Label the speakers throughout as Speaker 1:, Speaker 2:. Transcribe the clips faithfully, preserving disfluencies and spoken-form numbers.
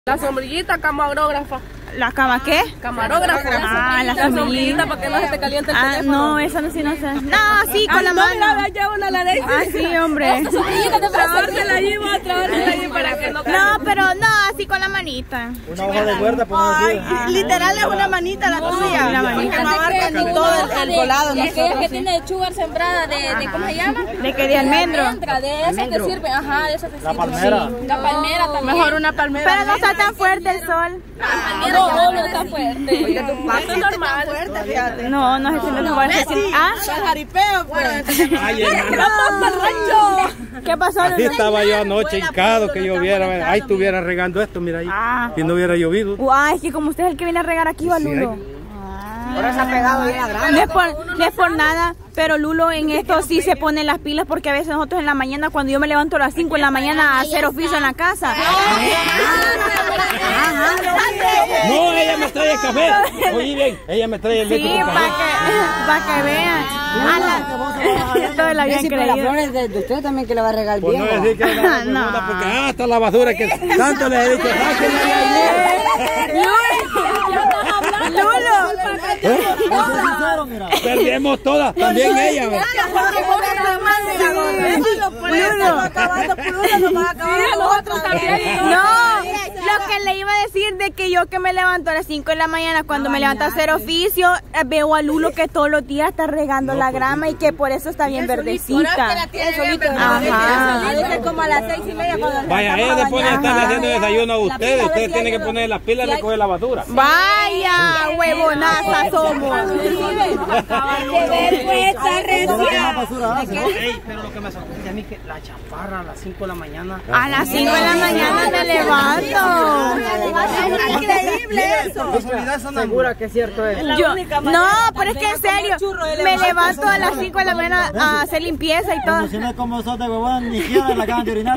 Speaker 1: La sombrillita camarógrafa.
Speaker 2: ¿La cama qué?
Speaker 1: Camarógrafa.
Speaker 2: Ah, la, la sombrillita
Speaker 1: para que no se te caliente el
Speaker 2: ah,
Speaker 1: teléfono.
Speaker 2: No, esa no sí no sé. No, sí, con
Speaker 1: ah,
Speaker 2: la
Speaker 1: no,
Speaker 2: mano.
Speaker 1: Mira, ya una la ley.
Speaker 2: Ah, sí, hombre.
Speaker 1: Esa sombrillita te trabársela allí, voy a trabársela allí para que no caiga.
Speaker 2: No, pero no, así con la manita.
Speaker 3: Una hoja de cuerda, pues no decir.
Speaker 2: Literal es una manita la tuya.
Speaker 1: Una manita.
Speaker 4: No abarca ni todo el, el colado. Y aquella que tiene sugar sembrada de, de, ¿cómo se llama?
Speaker 2: ¿De qué? De almendro.
Speaker 4: De eso te sirve, ajá, de eso te sirve.
Speaker 3: La palmera.
Speaker 4: Sí. La palmera también.
Speaker 2: Mejor una palmera. Pero no está tan fuerte el sol.
Speaker 4: Ah, no, no, no está fuerte.
Speaker 1: Oiga, tu paso es normal.
Speaker 4: Fuerte, fíjate.
Speaker 2: No, no es el fuerte. Ah,
Speaker 4: el jaripeo, pues.
Speaker 3: Ay, hermano.
Speaker 2: ¿qué pasó?
Speaker 3: Así estaba yo anoche hincado, que lloviera. Ahí estuviera regando esto, mira ahí.
Speaker 2: Ah.
Speaker 3: Si no hubiera llovido.
Speaker 2: Guau, es que como usted es el que viene a regar aquí, va Lulo.
Speaker 4: Ahora se ha pegado bien a grande.
Speaker 2: No es, por, no es por nada, pero Lulo en esto sí se pone las pilas porque a veces nosotros en la mañana, cuando yo me levanto a las cinco de la mañana a hacer oficio en la casa.
Speaker 3: No, ella me trae el café. Oye bien, ella me trae el leche
Speaker 2: Sí,
Speaker 3: con
Speaker 2: para
Speaker 3: café.
Speaker 2: que, pa que vean. A la, esto de la había creído.
Speaker 4: flores de, de usted también que le va a regalar
Speaker 3: Pues
Speaker 4: bien.
Speaker 3: no decir que era la
Speaker 2: No.
Speaker 3: segunda, porque hasta la basura que tanto les he dicho, sáquenla de ahí.
Speaker 2: Lulo.
Speaker 3: Perdemos todas, también ella. ¿Ve?
Speaker 2: No, lo que le iba a decir de que yo que me levanto a las cinco de la mañana, cuando me levanto a hacer oficio, veo a Lulo que todos los días está regando la grama y que por eso está bien verdecita. Ajá.
Speaker 4: Como a las seis y media cuando
Speaker 3: Vaya, ella después de estar haciendo desayuno a ustedes, ustedes tienen que poner las pilas y recoger la basura.
Speaker 2: Vaya, huevonaza somos.
Speaker 5: Ey, pero lo que me sorprende a mí es que la chaparra a las cinco de la mañana.
Speaker 2: A las cinco de la mañana me levanto.
Speaker 4: Es increíble eso.
Speaker 5: Segura que es cierto es.
Speaker 2: Yo, no, pero es que en serio, me levanto a las cinco de la mañana a hacer limpieza y todo.
Speaker 3: Si no es como sos de huevón, ni siquiera la acaban de orinar.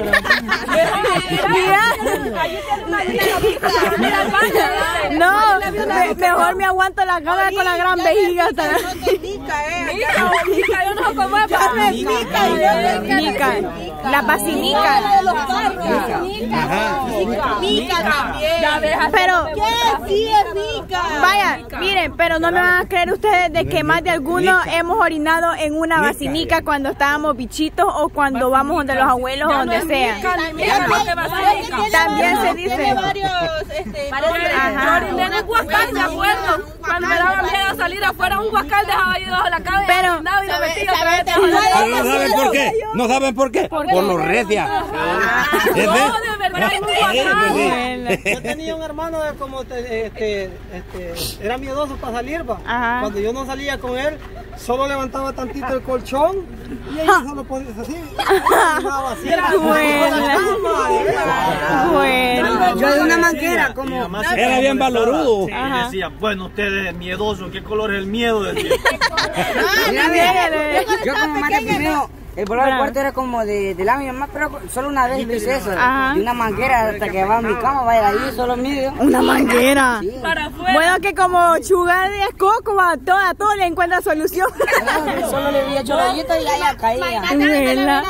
Speaker 2: No, me, mejor me aguanto la gana con la gran vejiga. Mica, la pasinica. Pero, vaya, miren, pero no me van a creer ustedes de que más de algunos hemos orinado en una basinica cuando estábamos bichitos o cuando vamos donde los abuelos o donde sea. También se dice.
Speaker 1: Yo oriné en el huacal, de acuerdo. Cuando me daba miedo salir afuera, un huacal dejaba ahí debajo de la cabeza.
Speaker 2: Pero,
Speaker 1: no, y lo metía otra vez.
Speaker 3: Pero no saben por qué. No saben por qué. Por los recias.
Speaker 1: No, de verdad, en un huacal.
Speaker 5: Yo tenía un hermano de como te- este, este, era miedoso para salir, va.
Speaker 2: Ajá.
Speaker 5: Cuando yo no salía con él, solo levantaba tantito el colchón y ella solo ponía así. Dejaba así.
Speaker 2: bueno,
Speaker 4: Yo de una manguera, como.
Speaker 3: Era bien valorudo.
Speaker 6: Y decía, bueno, ustedes miedosos, ¿qué color es el miedo? Decía.
Speaker 4: Yo como más de primero, el volar del cuarto era como de, de la mi mamá, pero solo una vez lo hice eso.
Speaker 2: Ajá.
Speaker 4: Y una manguera hasta que va a mi cama, vaya ahí, solo mío.
Speaker 2: una manguera.
Speaker 1: Para afuera.
Speaker 2: Bueno, que como chugar de coco, va, todo, a todo le encuentra solución.
Speaker 4: Solo le había hecho gallito y ya caía.
Speaker 2: Mira.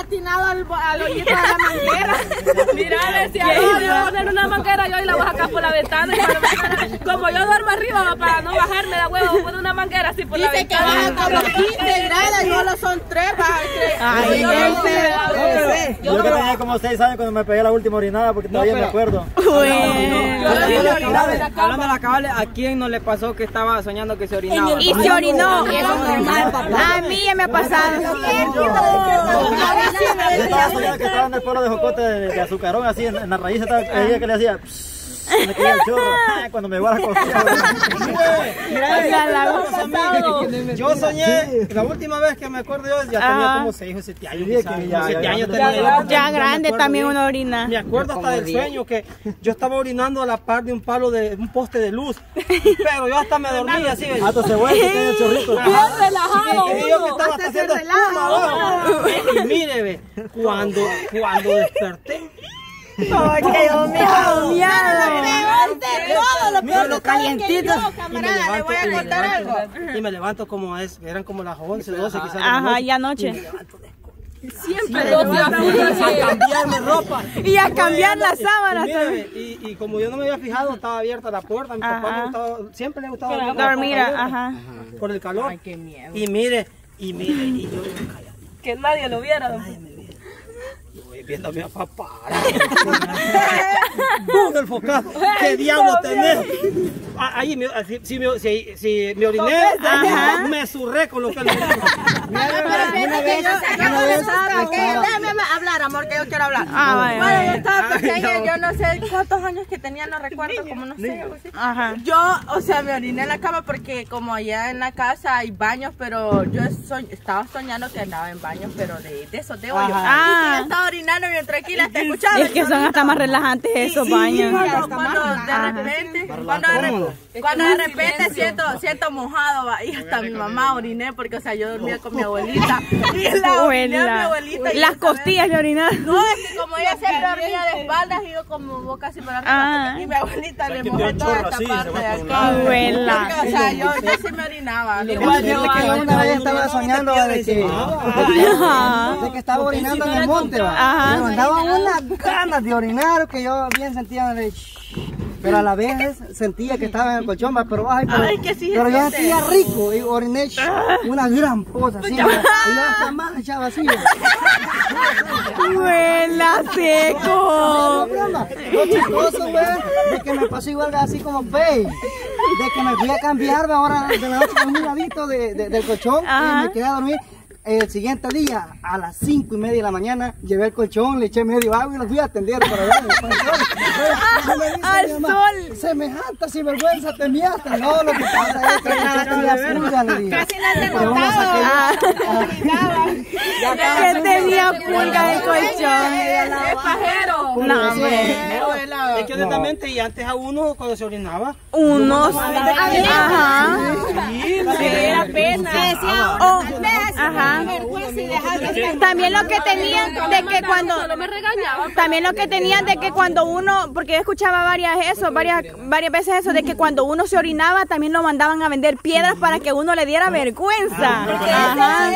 Speaker 1: Mira, decía, no, yo voy a poner una manguera yo y la voy a sacar por la ventana. Y para bajar. Como yo duermo arriba, para no bajarme la huevo, voy a poner una manguera así por la ventana.
Speaker 4: Dice que baja como quince grados y solo son tres, baja tres.
Speaker 2: Ay,
Speaker 3: Yo que tenía como seis años cuando me pegué la última orinada porque todavía me acuerdo.
Speaker 2: bueno.
Speaker 5: Hablando de la cabal, ¿a quién no le pasó que estaba soñando que se orinaba?
Speaker 2: Y se orinó. A mí ya me ha pasado.
Speaker 3: Yo estaba soñando que estaba en el pueblo de Jocote de, de Azucarón, así en, en la raíz estaba ella que le hacía. Me caía el chorro. Cuando me voy a la cocina.
Speaker 5: Yo soñé, la última vez que me acuerdo yo, ya tenía como seis o siete años. siete años tenía yo.
Speaker 2: Ya grande también una orina.
Speaker 5: Me acuerdo hasta del sueño que yo estaba orinando a la par de un palo de un poste de luz. Pero yo hasta me dormí así.
Speaker 3: Hasta se vuelve que tiene el chorrito.
Speaker 1: Bien relajado.
Speaker 5: Y yo que estaba hasta haciendo espuma abajo. Y mire, ve, cuando, cuando desperté.
Speaker 2: Ay, que yo me hago
Speaker 5: Mira
Speaker 4: lo calientito.
Speaker 5: Y me levanto, y me levanto, y me levanto como es, eran como las once, doce quizás.
Speaker 2: Ajá, y anoche.
Speaker 5: Y me levanto descontrolado.
Speaker 1: Siempre dos días
Speaker 5: a cambiarme ropa.
Speaker 2: Y a cambiar las sábanas
Speaker 5: y,
Speaker 2: también.
Speaker 5: y, y como yo no me había fijado, estaba abierta la puerta. A mi papá le gustaba, siempre le gustaba dormir
Speaker 2: Dormir, ajá.
Speaker 5: por el calor.
Speaker 1: Ay, qué miedo.
Speaker 5: Y mire, y mire, y yo
Speaker 1: Que nadie lo viera.
Speaker 5: Yo voy viendo a mi papá. ¡Pum! El focado. ¿Qué diablo tenés? Ahí, me- si, si, me- si, si me oriné,
Speaker 2: Ajá.
Speaker 5: me surré con lo que le dije.
Speaker 7: Una vez, una vez estaba-
Speaker 8: Déjame hablar, amor, que yo quiero hablar.
Speaker 2: Ah, vaya,
Speaker 8: Bueno, yo
Speaker 2: vaya.
Speaker 8: estaba pequeña, yo no sé cuántos años que tenía, no recuerdo, como no sé, algo así.
Speaker 2: Ajá.
Speaker 8: Yo, o sea, me oriné en la cama porque como allá en la casa hay baños, pero yo soñ- estaba soñando que andaba en baños, pero de, de esos de hoyo.
Speaker 2: Ah.
Speaker 8: Y que yo estaba orinando bien tranquila, hasta escuchaba.
Speaker 2: Es que son hasta más relajantes esos
Speaker 8: Y- y
Speaker 2: baños.
Speaker 8: Cuando, cuando de repente, cuando de repente, cuando de repente siento, siento mojado, va, y hasta mi mamá oriné porque, o sea, yo dormía con mi abuelita y la oriné a mi
Speaker 2: Abuela.
Speaker 8: abuelita. y
Speaker 2: Las
Speaker 8: esa vez-
Speaker 2: costillas le orinaron.
Speaker 8: No, es que como ella siempre dormía de espaldas y yo como boca así para arriba.
Speaker 2: Ah.
Speaker 8: Y mi abuelita le
Speaker 6: que
Speaker 8: mojó
Speaker 6: te
Speaker 8: toda
Speaker 6: chorro
Speaker 8: esta
Speaker 6: así,
Speaker 8: parte
Speaker 6: se va
Speaker 8: de
Speaker 6: por un
Speaker 8: acá.
Speaker 6: lado.
Speaker 2: Abuela.
Speaker 8: Porque, o sea, yo, yo sí me orinaba.
Speaker 1: Igual yo
Speaker 7: Fíjate que yo una vez estaba soñando de que,
Speaker 2: Ajá.
Speaker 7: de que estaba orinando en el monte, va.
Speaker 2: Ajá.
Speaker 7: Pero andaba unas ganas de orinar que yo bien sentía de... Pero a la vez sentía que estaba en el colchón, va, pero, ay, pero,
Speaker 8: Ay, que sí
Speaker 7: pero
Speaker 8: se
Speaker 7: yo
Speaker 8: siente.
Speaker 7: sentía rico y oriné una gran poza así, va. Y yo hasta más echaba así, va.
Speaker 2: Abuela,
Speaker 7: No,
Speaker 2: seco.
Speaker 7: broma. Lo chistoso, güey, de que me pasó igual así como Faye. De que me fui a cambiar ahora de la noche a un ladito de, de- del colchón
Speaker 2: Ajá.
Speaker 7: y me quedé a dormir. El siguiente día, a las cinco y media de la mañana, llevé el colchón, le eché medio agua y lo fui a atender para ver.
Speaker 2: Al sol.
Speaker 7: Semejante sinvergüenza te enviaste. No, lo que pasa es que yo tenía pulga, le dije. Pero uno saqué yo.
Speaker 2: Que tenía pulga de colchón.
Speaker 1: Es pajero.
Speaker 2: No, hombre.
Speaker 5: Es que honestamente, y antes a uno cuando se orinaba,
Speaker 2: Unos. Ajá.
Speaker 5: sí,
Speaker 1: Era pena.
Speaker 2: Oh, ajá. También lo que tenían de que cuando
Speaker 1: Solo me regañaban.
Speaker 2: también lo que tenían de que cuando uno, porque yo escuchaba varias eso, varias varias veces eso de que cuando uno se orinaba también lo mandaban a vender piedras para que uno le diera vergüenza. Ajá.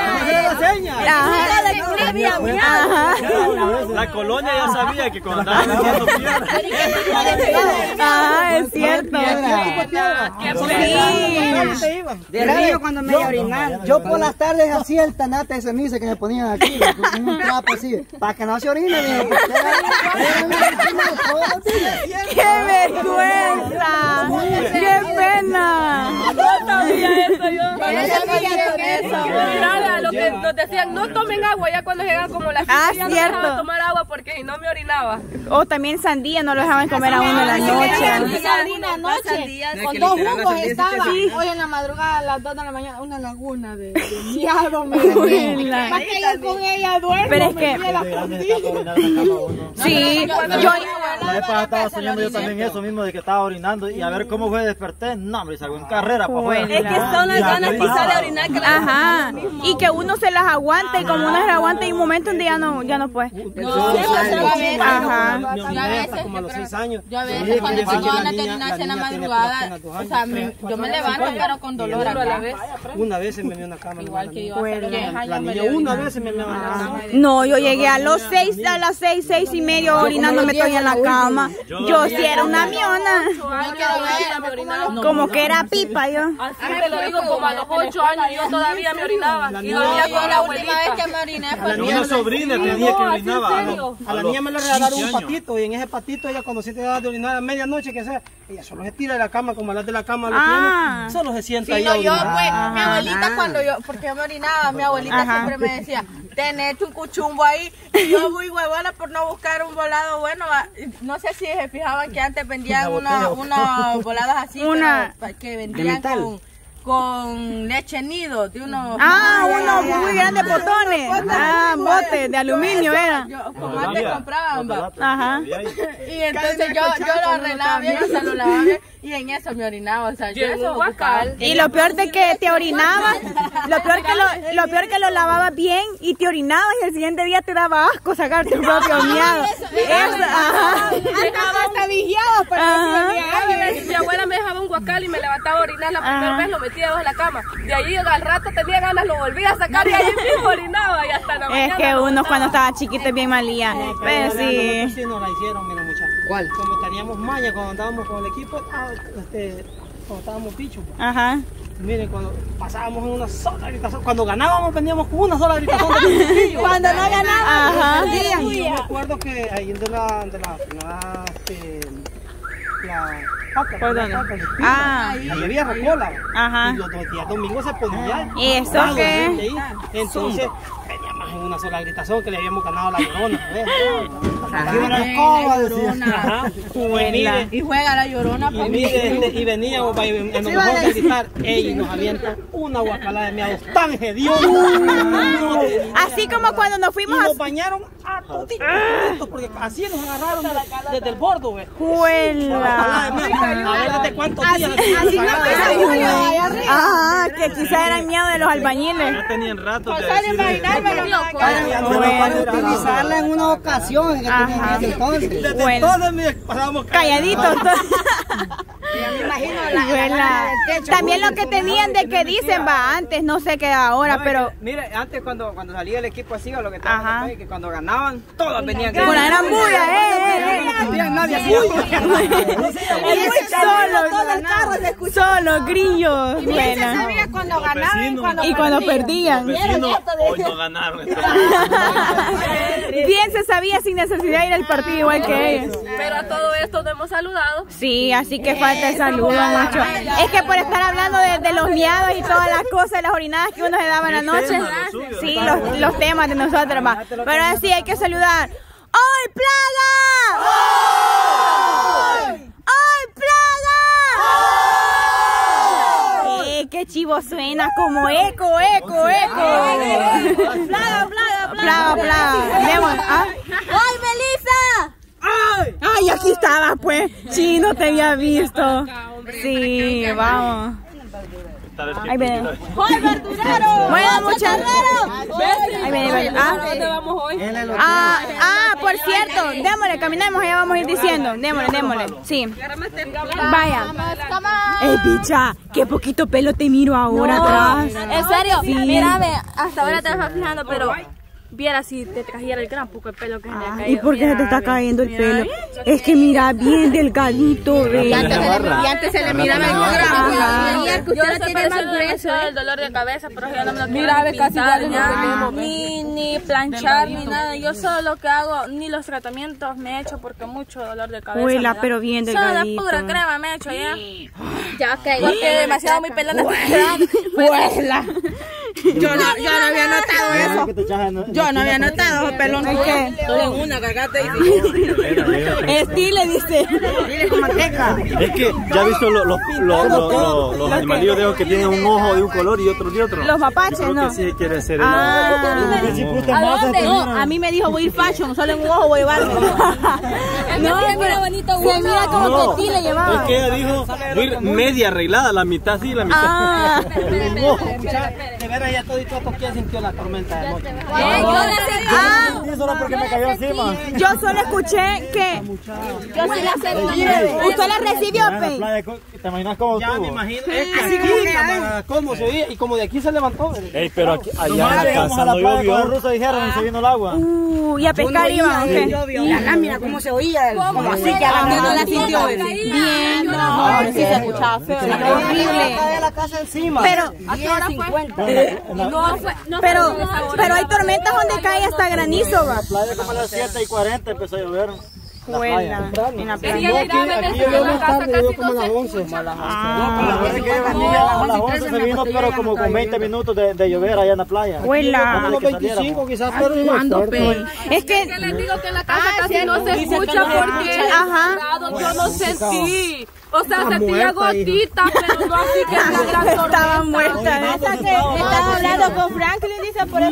Speaker 2: Ajá. Ajá.
Speaker 6: La colonia ya sabía que cuando andaban vendiendo piedras.
Speaker 2: Ah, es cierto. Sí.
Speaker 4: De río cuando me iba a orinar.
Speaker 7: Yo por las tardes hacía el tanate de ceniza que me ponían aquí, con un trapo así, para que no se orine, digo, porque era- era una rutina de todos los días.
Speaker 2: ¡Qué vergüenza! ¡Qué pena!
Speaker 1: No sabía eso yo. Mira, lo que nos decían, no tomen agua ya cuando llegan como las
Speaker 2: Ah,
Speaker 1: cinco, ya no
Speaker 2: cierto.
Speaker 1: dejaba tomar agua porque si no me orinaba.
Speaker 2: O también sandía, no lo dejaban comer a uno en la noche.
Speaker 8: Una noche,
Speaker 4: con
Speaker 8: con
Speaker 4: dos
Speaker 8: dos
Speaker 4: jugos
Speaker 8: jugos
Speaker 4: estaba.
Speaker 8: estaba. Hoy en la madrugada a las dos de la mañana, una laguna de, de miado me
Speaker 2: Abuela.
Speaker 8: Más que yo con ella duermo.
Speaker 2: Pero es
Speaker 8: me
Speaker 2: que-
Speaker 8: vi a la
Speaker 3: De grande se está orinando en la cama uno.
Speaker 2: Sí,
Speaker 1: Cuando
Speaker 2: yo,
Speaker 3: La vez pasada estaba soñando yo también eso mismo de que estaba orinando y a ver cómo fue desperté. No, hombre, salgo en carrera para afuera.
Speaker 2: Es que
Speaker 1: son las ganas quizás de orinar que la
Speaker 2: ajá, y que uno se las aguante y como uno se las aguanta y un momento donde ya no, ya no puede. Ajá.
Speaker 5: me oriné hasta como a los seis años.
Speaker 8: Yo a
Speaker 5: Sí,
Speaker 8: veces cuando
Speaker 5: quiere decir
Speaker 8: tengo
Speaker 5: que la
Speaker 8: ganas de
Speaker 5: niña-
Speaker 8: orinarse en la
Speaker 5: niña tiene
Speaker 8: madrugada,
Speaker 5: apenas dos
Speaker 8: o
Speaker 5: años,
Speaker 8: sea,
Speaker 5: tres,
Speaker 8: me-
Speaker 5: cuatro
Speaker 8: yo me
Speaker 5: años.
Speaker 8: levanto pero con dolor
Speaker 1: a la
Speaker 8: acá.
Speaker 1: vez.
Speaker 5: Una vez se me dio una cama.
Speaker 8: Igual que yo hace dos
Speaker 5: La
Speaker 8: años me
Speaker 5: niña
Speaker 8: levanto.
Speaker 5: una vez se me dio una cama.
Speaker 2: No, yo llegué a los seis, a las seis, seis y medio orinándome estoy en la cama. Yo sí era una miona. Como que era pipa yo.
Speaker 1: Así te lo digo, como a los ocho años yo todavía me orinaba. Y dormía con la
Speaker 8: La última vez
Speaker 1: abuelita.
Speaker 8: que me oriné
Speaker 5: La
Speaker 8: fue
Speaker 5: niña
Speaker 6: Una sobrina tenía que
Speaker 1: No, así en
Speaker 6: orinaba. a
Speaker 1: serio.
Speaker 6: los-
Speaker 5: A la
Speaker 6: los
Speaker 5: niña me le regalaron un
Speaker 6: quince años.
Speaker 5: patito y en ese patito ella cuando siente ganas de orinar a medianoche que sea, ella solo se tira de la cama como las de la cama lo
Speaker 2: Ah.
Speaker 5: tiene, solo se sienta
Speaker 8: Sí,
Speaker 5: ahí
Speaker 8: no,
Speaker 5: a
Speaker 8: yo
Speaker 5: orinar.
Speaker 8: pues, mi abuelita cuando yo, porque yo me orinaba, mi abuelita
Speaker 2: Ajá.
Speaker 8: siempre me decía, tenés un cuchumbo ahí, y yo muy huevona por no buscar un volado bueno, va. No sé si se fijaban que antes vendían unos, unos volados así,
Speaker 2: Una-
Speaker 8: pero pa- que
Speaker 4: ¿De
Speaker 8: vendían
Speaker 4: metal?
Speaker 8: con, con leche nido, de unos...
Speaker 2: Ah, unos muy grandes botones. Ah, botes de aluminio era.
Speaker 8: Yo, como antes compraban, va.
Speaker 2: Ajá.
Speaker 8: Y entonces yo, yo lo arreglaba bien, o sea, lo lavaba bien, y en eso me orinaba, o sea, yo
Speaker 1: Llegó
Speaker 8: eso
Speaker 1: guacal.
Speaker 2: Y lo peor de que te orinabas, lo peor que lo, lo peor que lo lavabas bien y te orinabas y el siguiente día te daba asco sacar tu propio miado. Eso, ajá.
Speaker 8: hasta vigiaba para
Speaker 2: Ajá.
Speaker 1: Mi abuela me dejaba un guacal y me levantaba a orinar. ¿verdad? La primera vez lo metí debajo de la cama. De ahí al rato tenía ganas, lo volví a sacar y ahí mismo orinaba y hasta la mañana.
Speaker 2: Es que uno cuando estaba chiquito es bien malía. Pero sí.
Speaker 5: Sí nos la hicieron, mira muchachos.
Speaker 4: ¿Cuál?
Speaker 5: Como teníamos maña cuando andábamos con el equipo, ah, este, cuando estábamos pichos.
Speaker 2: Ajá.
Speaker 5: Miren, cuando pasábamos en una sola gritación, cuando ganábamos veníamos con una sola gritación.
Speaker 2: Cuando no ganábamos. Ajá.
Speaker 5: Y yo me acuerdo que ahí de la, de la, la, este, la paca,
Speaker 2: ¿por dónde? Ah.
Speaker 5: Ahí había rocola.
Speaker 2: Ajá.
Speaker 5: Y los dos días domingos se ponía.
Speaker 2: ¿Y eso qué?
Speaker 5: Entonces, veníamos en una sola gritación que le habíamos ganado a la Llorona. ¿Cómo decía?
Speaker 8: Y juega la Llorona.
Speaker 5: Y mire, este, y veníamos para en lo mejor de gritar, ey, nos avientan una guacalada de miados tan hedionda.
Speaker 2: Así como cuando nos fuimos
Speaker 5: y
Speaker 2: a...
Speaker 5: nos bañaron a toditos, porque así nos agarraron desde, desde el bordo, güey.
Speaker 2: ¡Juela!
Speaker 5: A ver desde cuántos días.
Speaker 2: Así no te ajá, que quizás eran miedo de los albañiles.
Speaker 6: No tenían rato de
Speaker 8: Pasar a imaginármelo.
Speaker 7: Para utilizarla en una ocasión.
Speaker 2: Ajá.
Speaker 5: Desde
Speaker 2: Bueno.
Speaker 5: entonces me pasábamos
Speaker 2: Calladitos.
Speaker 4: Ya me imagino la,
Speaker 2: Juela.
Speaker 4: la del techo.
Speaker 2: También lo que tenían de que dicen, va, antes, no sé qué ahora, pero...
Speaker 4: Mire, antes cuando, cuando salía el equipo así o lo que
Speaker 2: Ajá.
Speaker 4: estaba, que cuando ganaban, todos venían.
Speaker 2: Por la gran bulla, eh, eh, eh.
Speaker 4: Nadie
Speaker 2: Solo, solo, grillos.
Speaker 8: Y bien se
Speaker 2: Buena.
Speaker 8: sabía cuando ganaban y cuando
Speaker 2: Y cuando perdían.
Speaker 6: vecinos hoy no ganaron.
Speaker 2: Bien se sabía sin necesidad de ir al partido igual que ellos.
Speaker 1: Pero a todo esto nos hemos saludado.
Speaker 2: Sí, así que falta el saludo, macho. Es que por estar hablando de, de los miados y todas las cosas, las orinadas que uno se daba en la noche. Sí, los, los temas de nosotros, va. Pero así hay que saludar. ¡Hoy, plaga! ¡Hoy! ¡Hoy, plaga! ¡Eh, qué chivo suena! Como eco, eco, eco.
Speaker 8: plaga, plaga,
Speaker 2: Plaga, plaga. Vemos, ¿ah?
Speaker 8: ¡Ay, Melissa!
Speaker 2: ¡Ay! ¡Ay, aquí estaba, pues! Sí, no te había visto. Sí, vamos. Ahí viene.
Speaker 8: ¡Ay, verdurero!
Speaker 2: Bueno, muchachos. Ahí viene, ahí viene.
Speaker 1: ¿A dónde vamos hoy?
Speaker 2: Ah, ah, por cierto, démosle, caminemos, allá vamos a ir diciendo. Démosle, démosle. Sí. Vaya. Eh, bicha, qué poquito pelo te miro ahora atrás.
Speaker 1: En serio,
Speaker 2: Sí.
Speaker 1: mírame, hasta ahora te vas fijando, pero viera si te cayera el gran poco de pelo que se le ha caído.
Speaker 2: ¿Y por qué se te está cayendo el pelo? Es que mira, bien delgadito, ve.
Speaker 8: Y antes se le miraba el
Speaker 1: Yo sé tiene más grueso el dolor de cabeza, pero yo no me lo quiero ni pintar, ya, ni, ni planchar, ni nada. Yo solo lo que hago, ni los tratamientos me he hecho porque mucho dolor de cabeza.
Speaker 2: Huela,
Speaker 1: me da.
Speaker 2: pero bien
Speaker 1: Solo
Speaker 2: delgadito.
Speaker 1: de pura crema me he hecho ya.
Speaker 8: Ya que
Speaker 1: Porque demasiado muy pelona estoy quedando.
Speaker 2: Huela.
Speaker 8: yo no, yo no había notado eso. Yo no había notado ese pelón.
Speaker 2: ¿Es qué?
Speaker 8: Solo en una, cagate
Speaker 2: Estile, dice.
Speaker 6: Es que ya has visto los, los, los, los, los, los animalillos de ojos que tienen un ojo de un color y otro de otro.
Speaker 2: Los mapaches,
Speaker 6: Yo creo
Speaker 2: ¿no?
Speaker 6: que sí quiere ser el
Speaker 2: Ah.
Speaker 1: ¿A dónde?
Speaker 2: No, a mí me dijo voy a ir fashion, solo en un ojo voy a llevarme. No, pero bonito, se mira como
Speaker 6: No,
Speaker 2: que Estile llevaba.
Speaker 6: es que ella dijo voy a ir media arreglada, la mitad sí, la mitad.
Speaker 2: Ah.
Speaker 5: De veras ya todo y todo que sintió la tormenta de moto.
Speaker 2: Ah,
Speaker 3: Sí, solo porque me cayó encima.
Speaker 2: yo solo escuché que
Speaker 1: Yo sí la sé.
Speaker 2: usted la recibió,
Speaker 3: En la
Speaker 2: Pei.
Speaker 3: playa, ¿te imaginas cómo
Speaker 5: Ya me
Speaker 3: estuvo?
Speaker 5: imagino. Es que así como se oía y como de aquí se levantó.
Speaker 6: Ey, pero aquí, allá en
Speaker 3: Nomás
Speaker 6: la
Speaker 3: llegamos
Speaker 6: casa
Speaker 3: a la
Speaker 6: no
Speaker 3: playa con el
Speaker 6: llovió.
Speaker 3: ruso dijeron y se vino el agua.
Speaker 2: Uh, y a pescar iban, ¿o qué?
Speaker 4: Y la lámina, ¿cómo se oía? Como así que
Speaker 8: Ah,
Speaker 4: la
Speaker 8: no la
Speaker 4: sintió.
Speaker 2: Bien,
Speaker 8: No, sí se escuchaba feo.
Speaker 2: horrible.
Speaker 7: Cae la casa encima.
Speaker 2: Pero,
Speaker 1: No fue, no
Speaker 2: pero, pero hay tormentas donde cae hasta granizo, va.
Speaker 3: La playa como a las siete y cuarenta empezó a llover.
Speaker 2: Huela, en la playa.
Speaker 1: Sí, aquí, aquí yo
Speaker 5: más tarde, yo como a las once.
Speaker 3: La verdad es que yo venía a las once se vino, pero como con veinte minutos de, de llover allá en la playa.
Speaker 2: Huela.
Speaker 5: Como veinticinco quizás, pero no
Speaker 2: Es que,
Speaker 1: que les digo que en la casa casi no se escucha porque
Speaker 2: ajá.
Speaker 1: yo no sentí. O sea, sentía gotitas, pero no así que la gran tormenta.
Speaker 2: Estaba muerta.
Speaker 8: Estaba hablando con Franklin, dice por eso.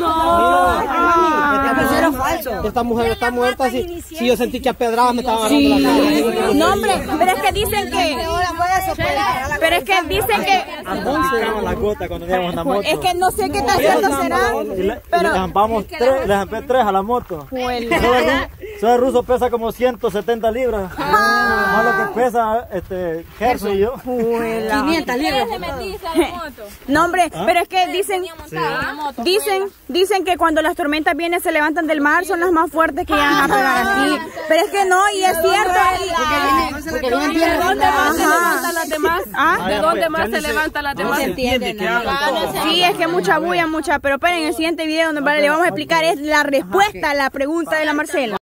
Speaker 5: Era falso. Esta mujer está muerta. Si, si yo sentí que a pedradas me estaban agarrando la cara.
Speaker 2: No, hombre, pero es que dicen que, pero es que dicen que,
Speaker 3: A once eran las gotas cuando íbamos en la moto.
Speaker 2: es que no sé qué tan cierto será,
Speaker 3: Y le,
Speaker 2: pero,
Speaker 3: le zampamos tres, le zampé tres a la moto.
Speaker 2: huela.
Speaker 3: Solo en un, Soy ruso, pesa como ciento setenta libras. Ah. Más lo que pesa este, Gerson y yo.
Speaker 2: quinientas libras. No, hombre, ¿ah? Pero es que dicen, sí. dicen, dicen que cuando las tormentas vienen se levantan del mar, son las más fuertes que llegan a pegar aquí. Pero es que no, y es cierto.
Speaker 8: ¿De dónde más se levantan las demás? ¿Ah? ¿De dónde más se levantan las demás?
Speaker 2: Sí, es que mucha bulla, mucha. Pero esperen, en el siguiente video donde le vamos a explicar es la respuesta a la pregunta de la Marcela.